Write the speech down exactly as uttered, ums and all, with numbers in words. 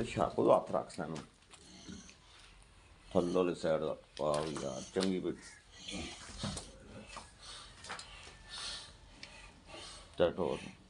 ਤੇ ਛੱਕ ਉਹਦਾ ਹੱਥ ਰੱਖ ਸਾਨੂੰ ਥੱਲੇ ਵਾਲੀ ਸਾਈਡ ਦਾ ਪਾ ਵੀ ਯਾਰ ਚੰਗੀ ਵੀ ਟੈਟ ਹੋ